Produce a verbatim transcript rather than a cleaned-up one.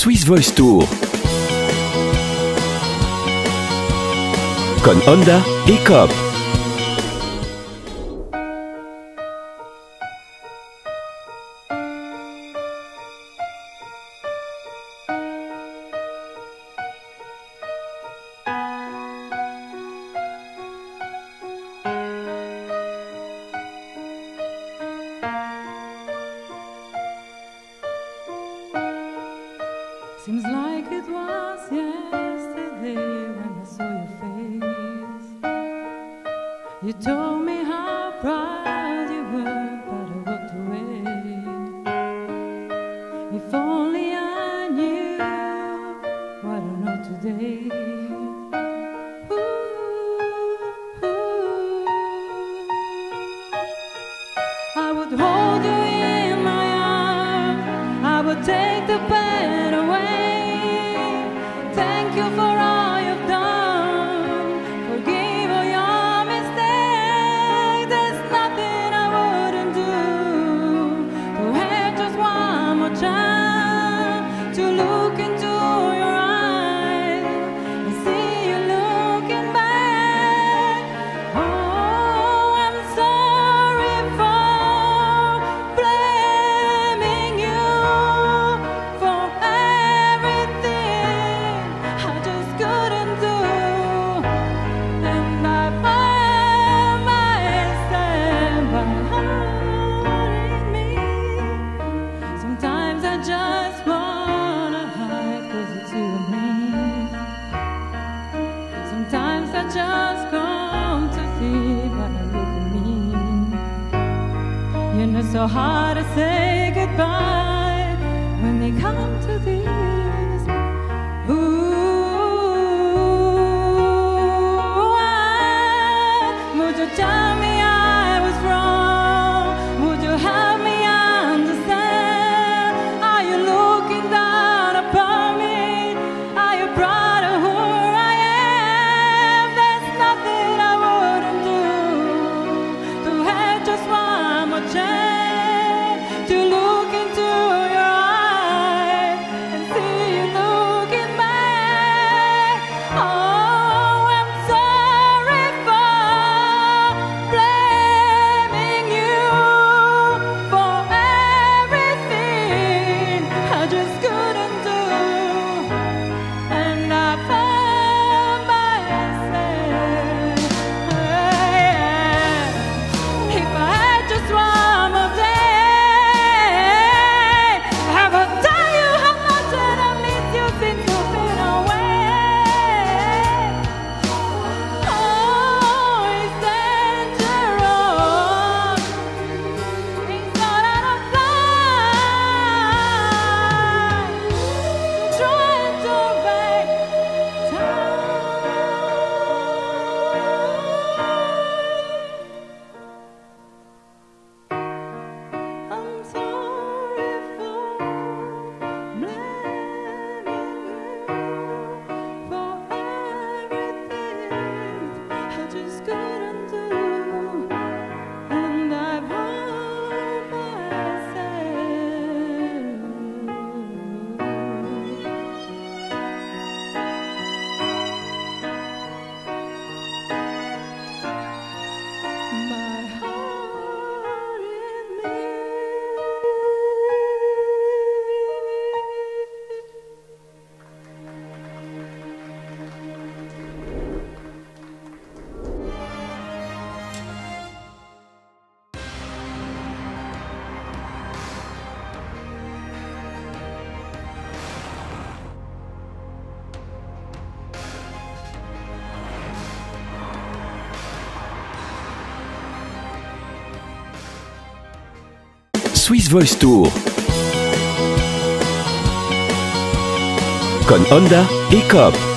Swiss Voice Tour con Honda e Coop. Seems like it was yesterday when I saw your face. You told me how proud you were, but I walked away. If only I knew what I know today. Ooh, ooh. I would hold you in my arms, I would take the pain away. Thank you for all you've done. Forgive all your mistakes. There's nothing I wouldn't do to have just one more chance to look into your eyes and see you looking back. Oh, I'm sorry for blaming you for everything I just couldn't do, and I find myself behind me. Sometimes I just wanna hide 'cause it's you and me. Sometimes I just come to see what I look at me. You know, it's so hard to say goodbye when they come to this. Ooh, I, would you tell me I was wrong? Would you help me understand? Are you looking down upon me? Are you proud of who I am? There's nothing I wouldn't do to have just one more chance to look into your eyes and see you looking back. Oh, I'm sorry for blaming you for everything I just couldn't do, and I found myself. If I had just one more day, I would tell you how much that I miss you since you've been away. Oh, it's dangerous. It's not out of line to try and turn back time. I'm sorry for blaming you for everything I just couldn't do, and I found myself. My heart in me. Swiss Voice Tour con Honda e Coop.